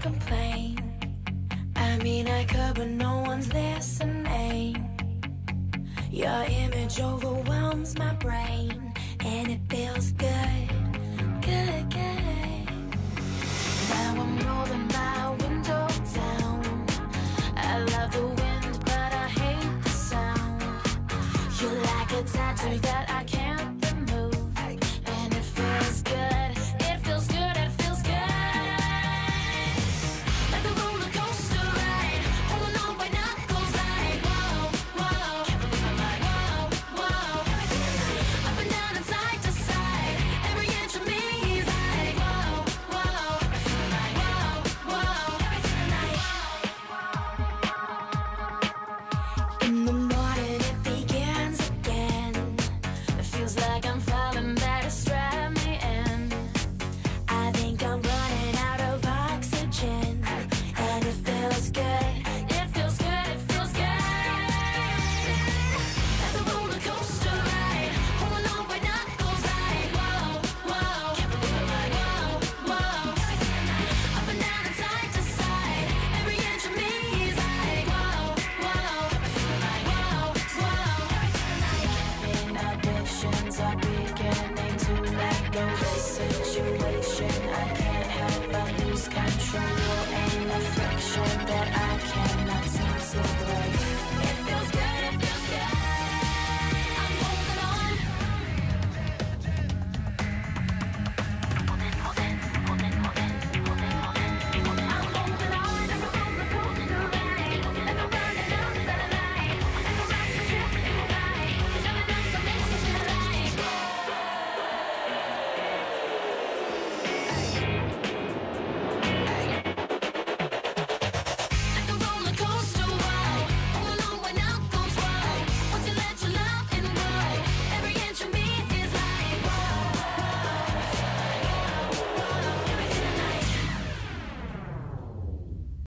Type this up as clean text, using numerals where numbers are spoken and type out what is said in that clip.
complain. I mean, I could, but no one's listening. Your image overwhelms my brain, and it feels good, good, good. Now I'm rolling my window down. I love the wind, but I hate the sound. You're like a tattoo that I can't